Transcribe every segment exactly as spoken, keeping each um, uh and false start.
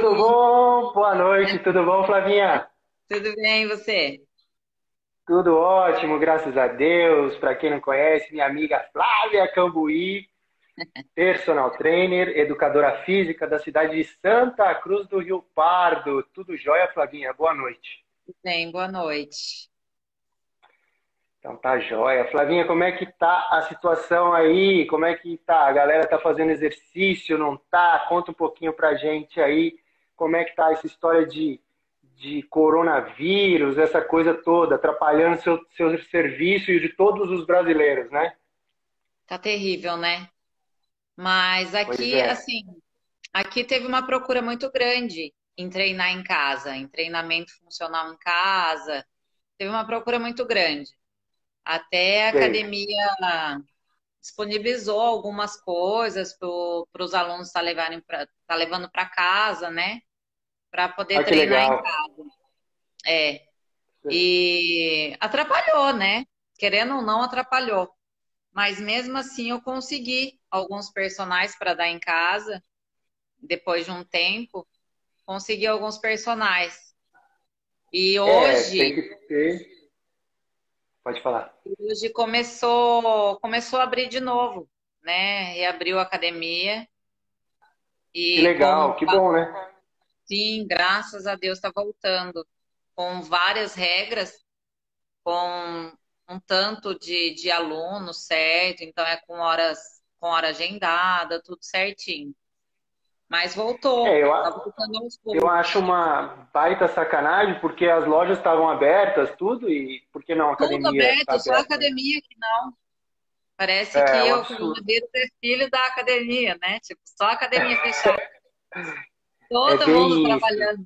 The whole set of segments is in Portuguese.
Tudo bem? bom? Boa noite, tudo bom, Flavinha? Tudo bem, e você? Tudo ótimo, graças a Deus. Para quem não conhece, minha amiga Flávia Cambuí, personal trainer, educadora física da cidade de Santa Cruz do Rio Pardo. Tudo jóia, Flavinha? Boa noite. Tudo bem, boa noite. Então tá jóia. Flavinha, como é que tá a situação aí? Como é que tá? A galera tá fazendo exercício, não tá? Conta um pouquinho pra gente aí como é que tá essa história de, de coronavírus, essa coisa toda, atrapalhando seu, seu serviço e o de todos os brasileiros, né? Tá terrível, né? Mas Pois aqui, é. assim, aqui teve uma procura muito grande em treinar em casa, em treinamento funcional em casa. Teve uma procura muito grande. Até a Sei. academia disponibilizou algumas coisas para os alunos estar levarem pra, tá levando para casa, né? Para poder Ah, que treinar em legal. casa. É. E atrapalhou, né? Querendo ou não, atrapalhou. Mas mesmo assim eu consegui alguns personagens para dar em casa. Depois de um tempo, consegui alguns personagens. E É, tem hoje, que ter. Pode falar. hoje começou, começou a abrir de novo, né? Reabriu a academia Que e com, legal, que bom, né? sim, graças a Deus está voltando com várias regras, com um tanto de, de alunos, certo? Então é com horas, com hora agendada, tudo certinho. Mas voltou, É, eu, tá a- voltando aos eu acho poucos. uma baita sacanagem, porque as lojas estavam abertas, tudo, e por que não a Tudo academia está aberto, só a aberta, né? academia que não. Parece É um que o absurdo. coronavírus é filho da academia, né? Tipo, só a academia fechada. É Todo mundo bem isso. trabalhando.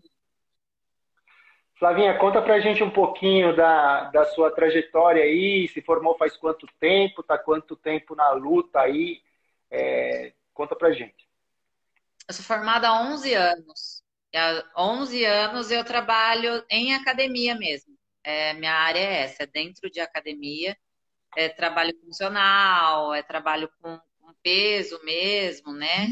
Flavinha, conta pra gente um pouquinho da, da sua trajetória aí, se formou faz quanto tempo, tá quanto tempo na luta aí, é, conta pra gente. Eu sou formada há onze anos. E há onze anos eu trabalho em academia mesmo. É, minha área é essa, é dentro de academia. É trabalho funcional, é trabalho com, com peso mesmo, né?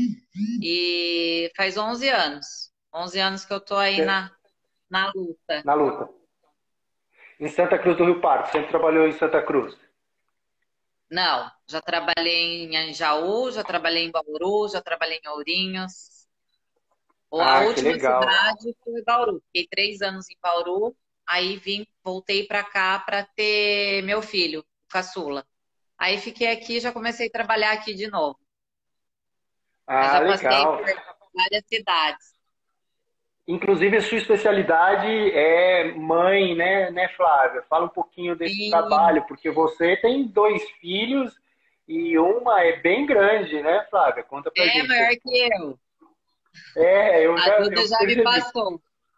E faz onze anos. Onze anos que eu tô aí Cê- na, na luta. Na luta. Em Santa Cruz do Rio Pardo, sempre trabalhou em Santa Cruz. Não, já trabalhei em Anjaú, já trabalhei em Bauru, já trabalhei em Ourinhos. O- A Ah, que última legal. cidade foi Bauru. Fiquei três anos em Bauru, aí vim, voltei para cá para ter meu filho, o caçula. Aí fiquei aqui, já comecei a trabalhar aqui de novo. Mas Ah, já passei legal. por várias cidades. Inclusive, a sua especialidade é mãe, né, né, Flávia? Fala um pouquinho desse Sim, trabalho, porque você tem dois filhos e uma é bem grande, né, Flávia? Conta pra é gente maior aí. que eu. É, eu A já Duda eu já me percebi. passou.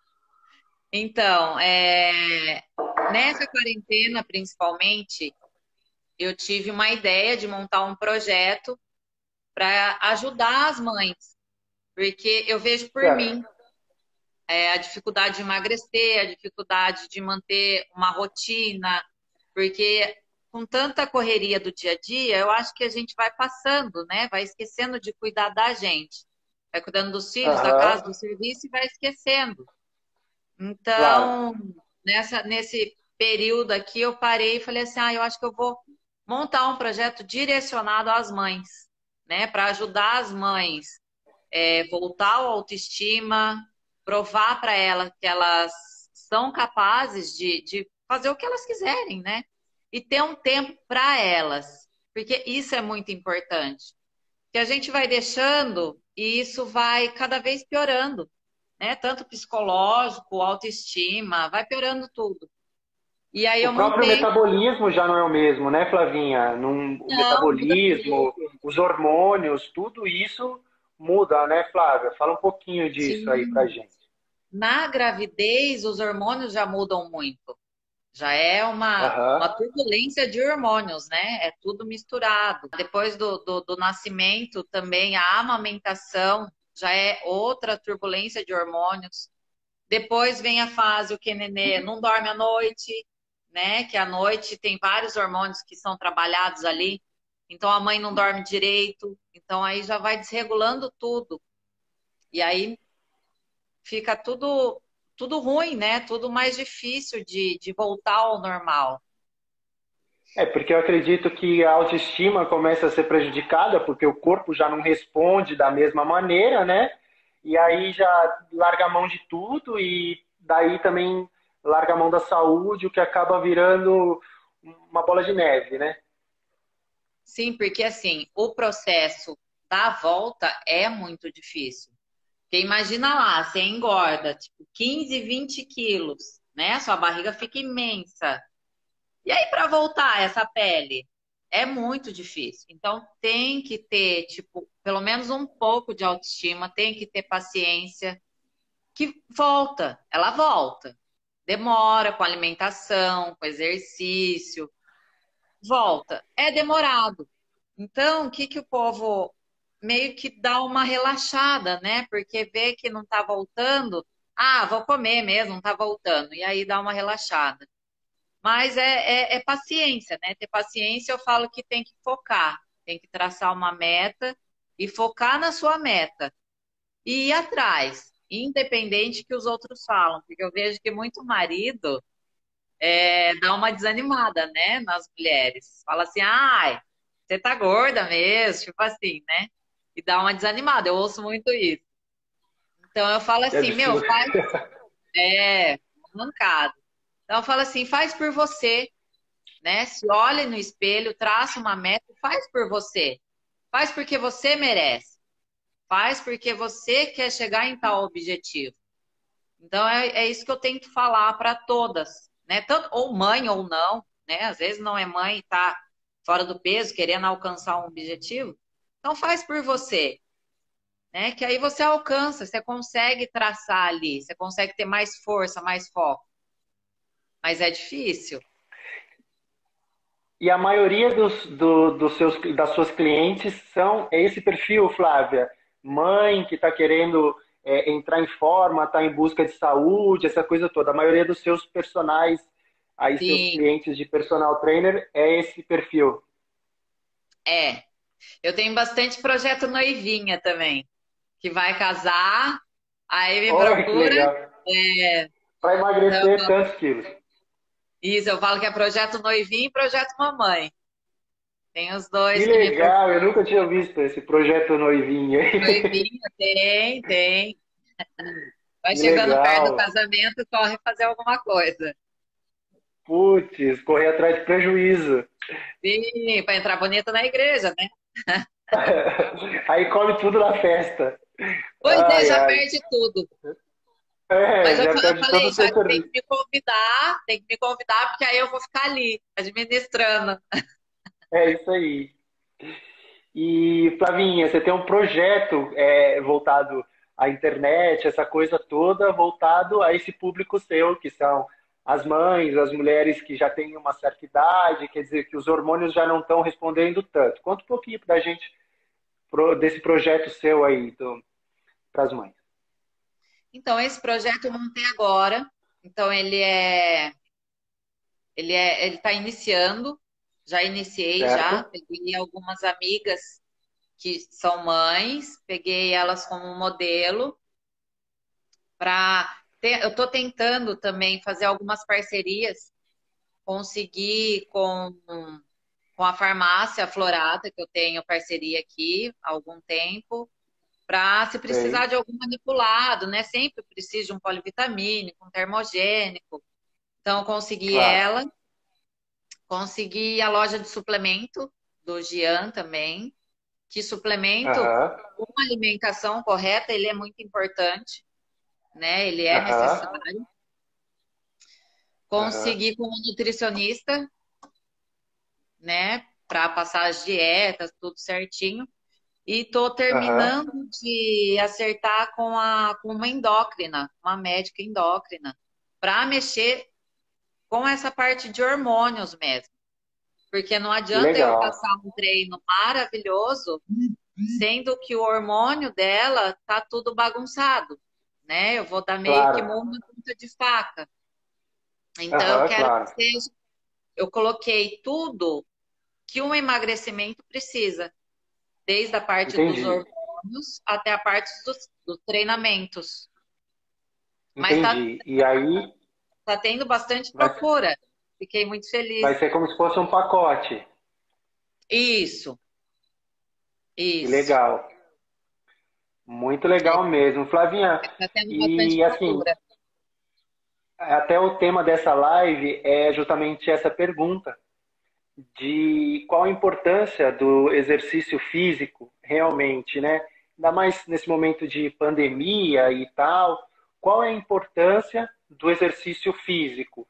Então, é, nessa quarentena, principalmente, eu tive uma ideia de montar um projeto para ajudar as mães, porque eu vejo por Certo. mim é, a dificuldade de emagrecer, a dificuldade de manter uma rotina, porque com tanta correria do dia a dia, eu acho que a gente vai passando, né? Vai esquecendo de cuidar da gente. Vai cuidando dos filhos, da casa, Aham, do serviço e vai esquecendo. claro. Então, nessa, nesse período aqui, eu parei e falei assim: ah, eu acho que eu vou montar um projeto direcionado às mães, né? Para ajudar as mães é, voltar à autoestima, provar para elas que elas são capazes de, de fazer o que elas quiserem, né? E ter um tempo para elas, porque isso é muito importante. Que a gente vai deixando e isso vai cada vez piorando, né? Tanto psicológico, autoestima, vai piorando tudo. E aí O eu próprio montei. metabolismo já não é o mesmo, né, Flavinha? Num- o Não, muda metabolismo, tudo. os hormônios, tudo isso muda, né, Flávia? Fala um pouquinho disso aí pra Sim. gente. Na gravidez, os hormônios já mudam muito. Já é uma, uma Aham. turbulência de hormônios, né? É tudo misturado. Depois do, do, do nascimento, também a amamentação já é outra turbulência de hormônios. Depois vem a fase o que nenê não dorme à noite, né? Que à noite tem vários hormônios que são trabalhados ali. Então a mãe não dorme direito. Então aí já vai desregulando tudo. E aí fica tudo, tudo ruim, né? Tudo mais difícil de, de voltar ao normal. É, porque eu acredito que a autoestima começa a ser prejudicada, porque o corpo já não responde da mesma maneira, né? E aí já larga a mão de tudo e daí também larga a mão da saúde, o que acaba virando uma bola de neve, né? Sim, porque assim, o processo da volta é muito difícil. Porque imagina lá, você engorda, tipo, quinze, vinte quilos, né? Sua barriga fica imensa. E aí, para voltar essa pele? É muito difícil. Então, tem que ter, tipo, pelo menos um pouco de autoestima, tem que ter paciência, que volta, ela volta. Demora com alimentação, com exercício, volta. É demorado. Então, o que que o povo meio que dá uma relaxada, né? Porque vê que não tá voltando, ah, vou comer mesmo, não tá voltando. E aí dá uma relaxada. Mas é, é, é paciência, né? Ter paciência, eu falo que tem que focar, tem que traçar uma meta e focar na sua meta e ir atrás, independente que os outros falam, porque eu vejo que muito marido é, dá uma desanimada, né, nas mulheres. Fala assim, ai, você tá gorda mesmo, tipo assim, né? E dá uma desanimada, eu ouço muito isso. Então eu falo Que assim, meu, absurdo. faz, é, mancada. Então eu falo assim, faz por você, né? Se olhe no espelho, traça uma meta e faz por você. Faz porque você merece. Faz porque você quer chegar em tal objetivo. Então é, é isso que eu tenho que falar para todas, né? Tanto, ou mãe ou não, né? Às vezes não é mãe e tá fora do peso, querendo alcançar um objetivo. Então faz por você, né? Que aí você alcança, você consegue traçar ali, você consegue ter mais força, mais foco. Mas é difícil. E a maioria dos, do, dos seus, das suas clientes são esse perfil, Flávia. Mãe que está querendo é, entrar em forma, está em busca de saúde, essa coisa toda. A maioria dos seus personagens, aí seus Sim, clientes de personal trainer, é esse perfil. é. Eu tenho bastante projeto noivinha também, que vai casar, aí me Olha que procura. legal. É, Para então, emagrecer tantos quilos. isso, eu falo que é projeto noivinho e projeto mamãe. Tem os Que dois que me legal, eu procuram. nunca tinha visto esse projeto noivinho aí. Noivinha, tem, tem. Vai Que chegando perto do legal. casamento, corre fazer alguma coisa. Putz, correr atrás de prejuízo. Sim, para entrar bonita na igreja, né? Aí come tudo na festa. Pois é, Ai, já ai. perde tudo. Mas É, eu, já fa- eu perde todo falei, o seu já tem que serviço. me convidar, tem que me convidar, porque aí eu vou ficar ali, administrando. É isso aí. E, Flavinha, você tem um projeto é, voltado à internet, essa coisa toda, voltado a esse público seu, que são as mães, as mulheres que já têm uma certa idade, quer dizer, que os hormônios já não estão respondendo tanto. Conta um pouquinho pra gente pro- desse projeto seu aí, para as mães. Então, esse projeto eu montei agora. Então, ele é, ele é, ele está iniciando. Já iniciei, já. Certo? Peguei algumas amigas que são mães, peguei elas como modelo para eu estou tentando também fazer algumas parcerias, conseguir com, com a farmácia Florata, que eu tenho parceria aqui há algum tempo, para se precisar Sei. de algum manipulado, né? Sempre precisa de um polivitamínico, um termogênico. Então, eu consegui Claro. ela, consegui a loja de suplemento do Gian também, que suplemento, Aham. uma alimentação correta, ele é muito importante, né? Ele é Aham. necessário. Aham. Consegui com um nutricionista, né? Para passar as dietas, tudo certinho. E tô Aham. terminando de acertar com, a, com uma endócrina, uma médica endócrina, para mexer com essa parte de hormônios mesmo. Porque não Que adianta eu legal. passar um treino maravilhoso, sendo que o hormônio dela tá tudo bagunçado, né? Eu vou dar meio que Claro. murro na ponta de faca. Então eu Aham, quero que claro. seja, eu coloquei tudo que um emagrecimento precisa, desde a parte dos Entendi. hormônios até a parte dos, dos treinamentos. Mas tá, Entendi. E aí tá tendo bastante vai, procura. Fiquei muito feliz. vai ser como se fosse um pacote. Isso, Que isso. legal. Muito legal mesmo. Flavinha, Tá tendo bastante e assim, procura. até o tema dessa live é justamente essa pergunta de qual a importância do exercício físico realmente, né? Ainda mais nesse momento de pandemia e tal, qual é a importância do exercício físico?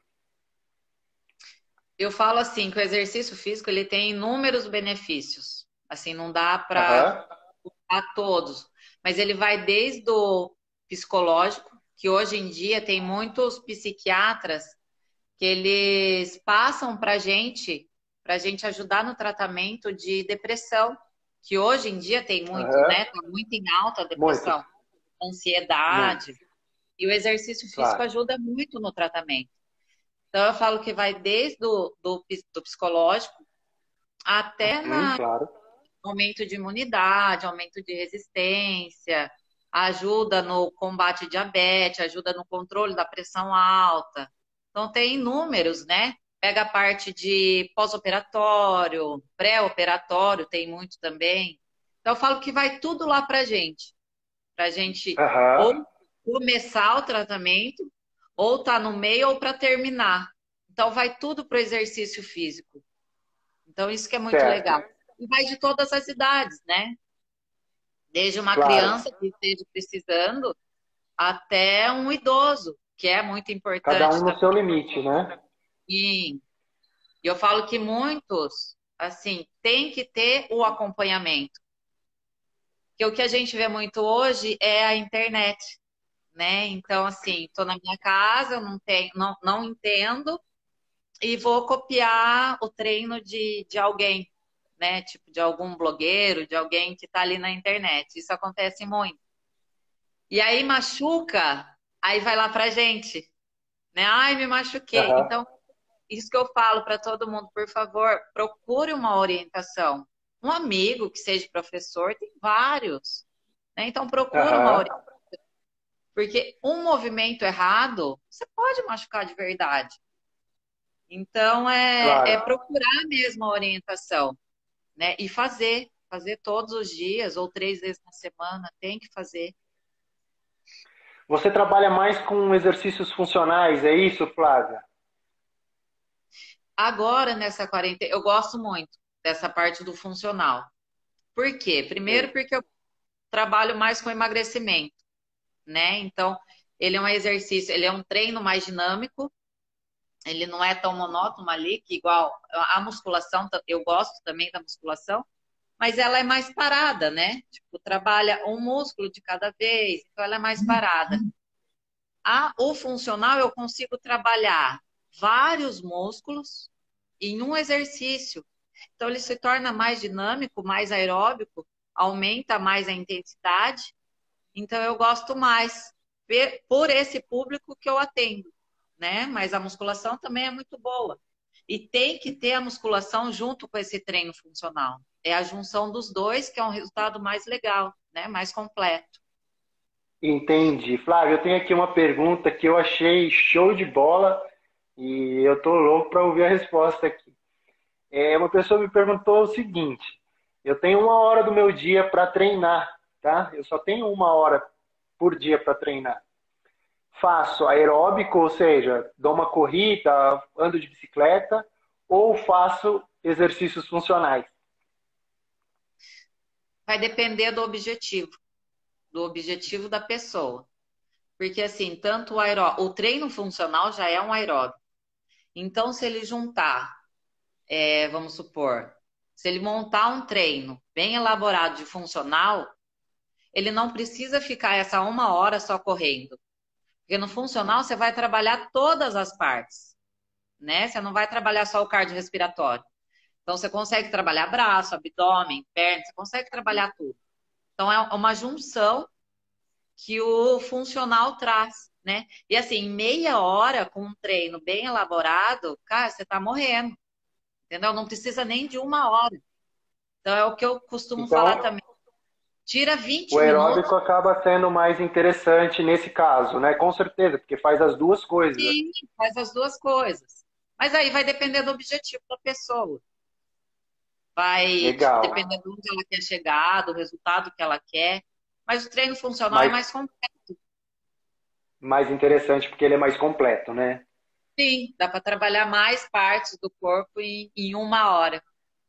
Eu falo assim que o exercício físico ele tem inúmeros benefícios. Assim, não dá para Aham, a todos, mas ele vai desde o psicológico, que hoje em dia tem muitos psiquiatras que eles passam para gente, para gente ajudar no tratamento de depressão, que hoje em dia tem muito, aham, né? Tá muito em alta a muito, depressão, muito, ansiedade, e o exercício físico claro. ajuda muito no tratamento. Então eu falo que vai desde do, do, do psicológico até Hum, na claro. aumento de imunidade, aumento de resistência, ajuda no combate ao diabetes, ajuda no controle da pressão alta. Então, tem inúmeros, né? Pega a parte de pós-operatório, pré-operatório, tem muito também. Então, eu falo que vai tudo lá para gente, para gente Aham, ou começar o tratamento, ou tá no meio, ou para terminar. Então, vai tudo para o exercício físico. Então, isso que é muito certo, legal. E vai de todas as idades, né? Desde uma claro. criança que esteja precisando até um idoso, que é muito Cada importante um no também. seu limite, né? E eu falo que muitos, assim, tem que ter o acompanhamento. Porque o que a gente vê muito hoje é a internet, né? Então, assim, estou na minha casa, eu não tenho, não, não entendo e vou copiar o treino de, de alguém, né? Tipo, de algum blogueiro, de alguém que está ali na internet. Isso acontece muito. E aí machuca, aí vai lá pra gente, né? Ai, me machuquei. Aham, Então, isso que eu falo para todo mundo, por favor, procure uma orientação. Um amigo que seja professor, tem vários, né? Então, procure uma aham, orientação, porque um movimento errado, você pode machucar de verdade. Então, é, é claro. procurar mesmo a orientação, né? E fazer, fazer todos os dias ou três vezes na semana, tem que fazer. Você trabalha mais com exercícios funcionais, é isso, Flávia? Agora, nessa quarentena, eu gosto muito dessa parte do funcional. Por quê? Primeiro, Sei. porque eu trabalho mais com emagrecimento, né? Então, ele é um exercício, ele é um treino mais dinâmico, ele não é tão monótono ali, que igual a musculação, eu gosto também da musculação, mas ela é mais parada, né? Tipo, trabalha um músculo de cada vez, então ela é mais parada. A, o funcional, eu consigo trabalhar vários músculos em um exercício. Então, ele se torna mais dinâmico, mais aeróbico, aumenta mais a intensidade. Então, eu gosto mais por esse público que eu atendo, né? Mas a musculação também é muito boa. E tem que ter a musculação junto com esse treino funcional. É a junção dos dois que é um resultado mais legal, né? Mais completo. Entendi. Flávio, eu tenho aqui uma pergunta que eu achei show de bola e eu tô louco para ouvir a resposta aqui. É, uma pessoa me perguntou o seguinte: eu tenho uma hora do meu dia para treinar, tá? Eu só tenho uma hora por dia para treinar. Faço aeróbico, ou seja, dou uma corrida, ando de bicicleta, ou faço exercícios funcionais. Vai depender do objetivo, do objetivo da pessoa. Porque assim, tanto o aeró... o treino funcional já é um aeróbico. Então, se ele juntar, é, vamos supor, se ele montar um treino bem elaborado de funcional, ele não precisa ficar essa uma hora só correndo. Porque no funcional você vai trabalhar todas as partes, né? Você não vai trabalhar só o cardiorrespiratório. Então, você consegue trabalhar braço, abdômen, perna, você consegue trabalhar tudo. Então, é uma junção que o funcional traz, né? E assim, meia hora com um treino bem elaborado, cara, você tá morrendo, entendeu? Não precisa nem de uma hora. Então, é o que eu costumo falar Então, também. Tira vinte O minutos. aeróbico acaba sendo mais interessante nesse caso, né? Com certeza, porque faz as duas coisas. Sim, faz as duas coisas. Mas aí vai depender do objetivo da pessoa. Vai Legal. depender de onde ela quer chegar, do resultado que ela quer. Mas o treino funcional é Mais, mais completo. mais interessante porque ele é mais completo, né? Sim, dá para trabalhar mais partes do corpo em, em uma hora.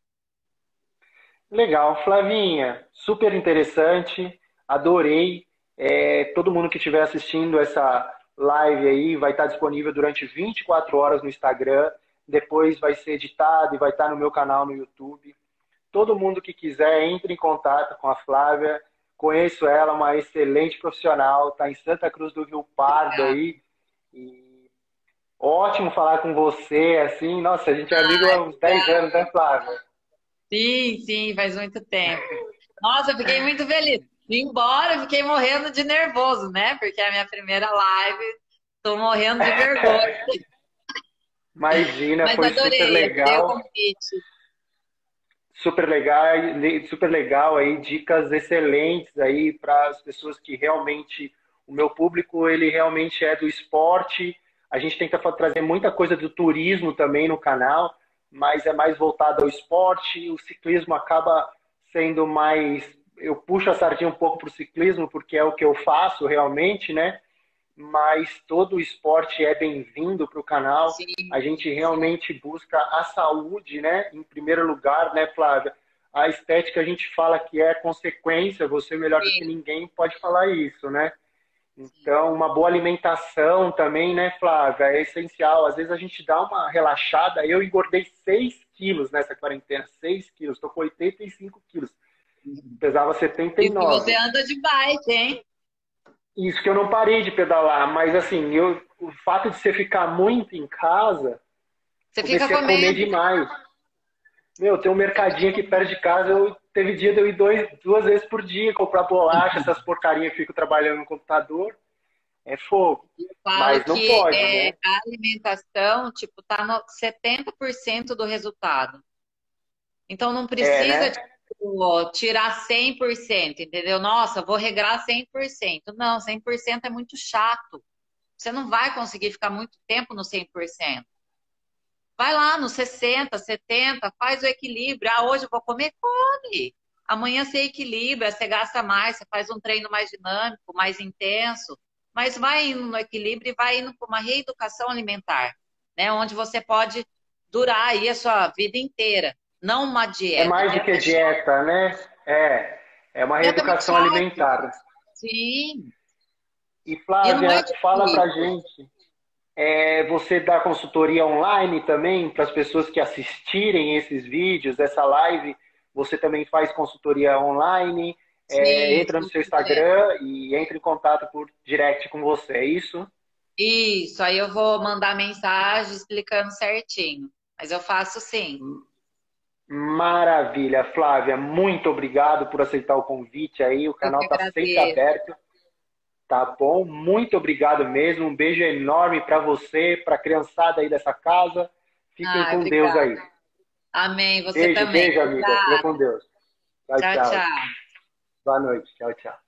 Legal, Flavinha, super interessante, adorei. É, todo mundo que estiver assistindo essa live aí vai estar disponível durante vinte e quatro horas no Instagram, depois vai ser editado e vai estar no meu canal no YouTube. Todo mundo que quiser, entre em contato com a Flávia. Conheço ela, uma excelente profissional, está em Santa Cruz do Rio Pardo Obrigada. aí. E ótimo falar com você, assim. Nossa, a gente é amigo Ai, há uns dez anos, né, obrigada. Flávia? Sim, sim, faz muito tempo. Nossa, eu fiquei muito feliz. Embora eu fiquei morrendo de nervoso, né? Porque é a minha primeira live, tô morrendo de vergonha. Imagina, Mas foi super adorei, adorei o legal. convite. Super legal, super legal aí, dicas excelentes aí para as pessoas que realmente, o meu público, ele realmente é do esporte. A gente tenta trazer muita coisa do turismo também no canal, mas é mais voltado ao esporte. O ciclismo acaba sendo mais, eu puxo a sardinha um pouco para o ciclismo porque é o que eu faço realmente, né? Mas todo o esporte é bem-vindo para o canal. A Sim, gente sim, realmente busca a saúde, né? Em primeiro lugar, né, Flávia? A estética a gente fala que é consequência, você melhor do que sim, ninguém pode falar isso, né? sim. Então, uma boa alimentação também, né, Flávia? É essencial. Às vezes a gente dá uma relaxada. Eu engordei seis quilos nessa quarentena, seis quilos. Estou com oitenta e cinco quilos. Pesava setenta e E que você nove. anda de bike, hein? Isso que eu não parei de pedalar, mas assim, eu, o fato de você ficar muito em casa, Você fica comecei a comer comendo. demais. Meu, tem um Você fica mercadinho aqui perto de casa, eu, teve dia de eu ir dois, duas vezes por dia comprar bolacha, essas porcarinhas, fico trabalhando no computador, é fogo. Eu falo Mas não que pode, é, né? a alimentação, tipo, tá no setenta por cento do resultado. Então não É, precisa, né? tipo, tirar cem por cento, entendeu? Nossa, vou regrar cem por cento. Não, cem por cento é muito chato. Você não vai conseguir ficar muito tempo no cem por cento. Vai lá no sessenta, setenta, faz o equilíbrio. Ah, hoje eu vou comer, come. Amanhã você equilibra, você gasta mais, você faz um treino mais dinâmico, mais intenso, mas vai indo no equilíbrio e vai indo para uma reeducação alimentar, né? Onde você pode durar aí a sua vida inteira, não uma É dieta. mais do Dieta que é chato, dieta, né? É, é uma dieta é muito reeducação chato. alimentar. Sim, E e não é Flávia, fala pra difícil. gente, é, você dá consultoria online também para as pessoas que assistirem esses vídeos, essa live? Você também faz consultoria online? É, Sim, entra no sim, seu é. Instagram e entra em contato por direct com você, é isso? Isso, aí eu vou mandar mensagem explicando certinho. Mas eu faço sim. Maravilha, Flávia. Muito obrigado por aceitar o convite aí. O Eu canal que está sempre agradeço. aberto, tá bom? Muito obrigado mesmo. Um beijo enorme para você, para a criançada aí dessa casa. Fiquem Ah, com Deus obrigada. aí. Amém, você Beijo, também. beijo, amiga. Fica com Obrigada. Deus. Tchau, Tchau, tchau. tchau. Boa noite. Tchau, tchau.